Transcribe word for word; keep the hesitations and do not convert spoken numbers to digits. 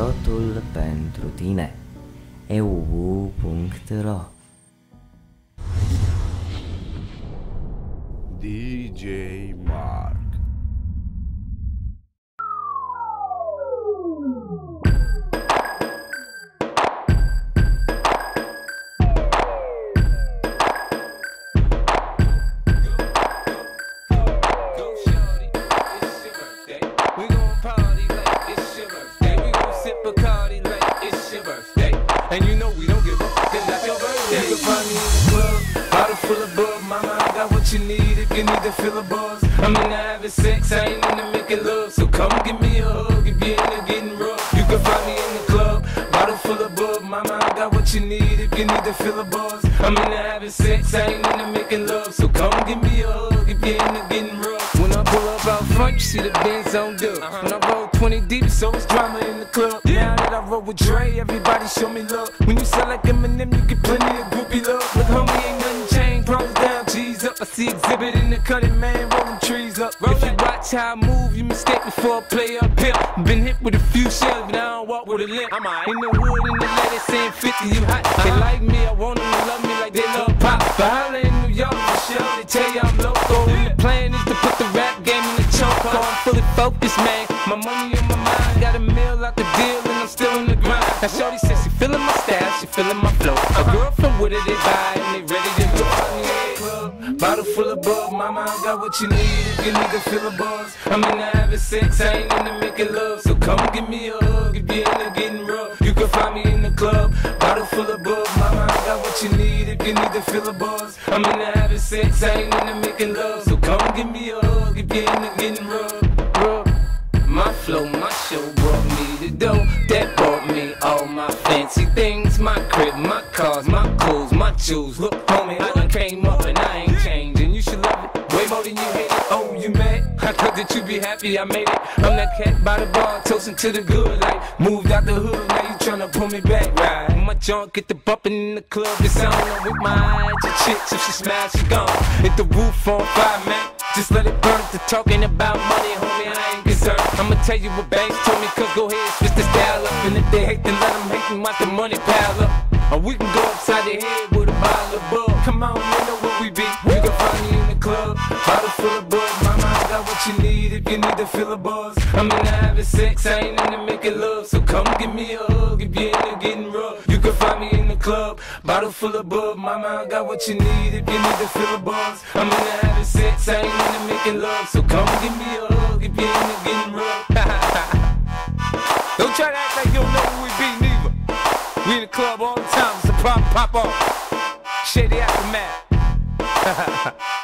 totul pentru tine. e u u punct r o D J Mark. And you know we don't give up, cause that's your birthday. You can find me in the club, bottle full of bug. Mama, I got what you need if you need to feel a buzz. I'm into having sex, I ain't into making love. So come give me a hug if you're into getting rough. You can find me in the club, bottle full of bug. Mama, I got what you need if you need to feel a buzz. I'm into having sex, I ain't into making love. So come give me a hug if you're into getting rough. When I pull up out front, you see the Benz on dub. Uh-huh. When I roll twenty deep, so it's drama in the club. Yeah. Now that I roll with Dre, everybody show me love. When you sell like Eminem, you get plenty of groupie love. Look, homie, ain't nothing changed. Problems down, G's up. I see exhibit in the cutting, man, rolling trees up. Roll if you watch how I move, you mistake me for a play up here. Been hit with a few shells, but I don't walk with a limp. I'm right. In the wood, in the lady saying fifty, you hot. Uh-huh. They like me, I want them to love me like they love pop. But holla in New York, for sure, they tell you I'm local. And the plan is to put the rap game in the choke. I'm fully focused, man. My money on my mind, got a meal out the deal, and I'm still in the grind. Now shorty says she feeling my style, she feeling my flow. A girl from Wooded, they buy, and they ready to go. Club, bottle full of bug, mama, I got what you need if you need to feel a buzz. I'm into having sex, I ain't into making love. So come give me a hug if you're into getting rough. You can find me in the club, bottle full of bug, mama, I got what you need if you need to feel a buzz. I'm into having sex, I ain't into making love. So come give me a hug if you're into getting rough. rough. My flow, my show brought me the dough that bought me all my fancy things. My crib, my cars, my clothes, my shoes. Look, homie, I done came up and I ain't changing. You should love it way more than you hate it. Oh, you mad? I thought that you be happy I made it. I'm that cat by the bar, toasting to the good. Like, moved out the hood, now you tryna pull me back, right? My junk get the bumping in the club. It's on I'm with my eyes, your chicks, if she smash, she gone. Hit the roof on fire, man. Just let it burn. To talking about money, homie, I ain't concerned. I'ma tell you what banks told me, cause go ahead, switch the style up. And if they hate, then let them hate and watch the money pile up. Or we can go upside the head with a bottle of bug. Come on, you know what we be. You can find me in the club, bottle full of bug. Mama, I got what you need if you need to feel a buzz. I'm into having sex, I ain't into making love. So come give me a hug if you're into getting rough. You can find me in the club, bottle full of bug. Mama, I got what you need if you need to feel a buzz. I'm into having sex, I ain't into making love. So come give me a hug if you're into getting rough. Don't try to act like you don't know who we be, neither. We in the club all the time, it's a pop, pop off. Shady Aftermath.